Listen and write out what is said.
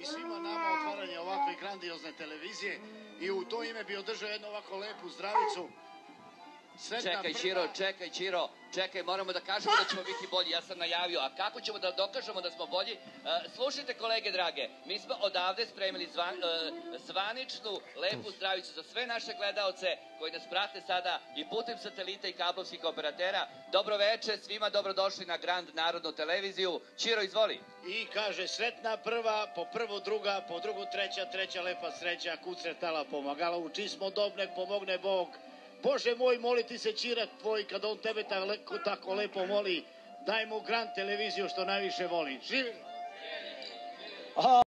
i svima nama otvaranje ovakve grandiozne televizije i u to ime bi održao jednu ovako lepu zdravicu. Čekaj Čiro, moramo da kažemo da ćemo biti bolji, ja sam najavio, a kako ćemo da dokažemo da smo bolji? Slušajte kolege drage, mi smo odavde spremili zvaničnu lepu zdravicu za sve naše gledaoce koji nas prate sada i putem satelita i kablovskih operatera. Dobro veče, svima dobrodošli na Grand Narodnu televiziju. Čiro, izvoli. I kaže sretna prva, po prvu druga, po drugu treća, treća lepa sreća, kud sretala pomagala, u čiji smo dob nek pomogne Bog. Bože moj, moli ti se Čira tvoj, kad on tebe tako lepo moli, daj mu Grand televiziju što najviše voli. Živjeli!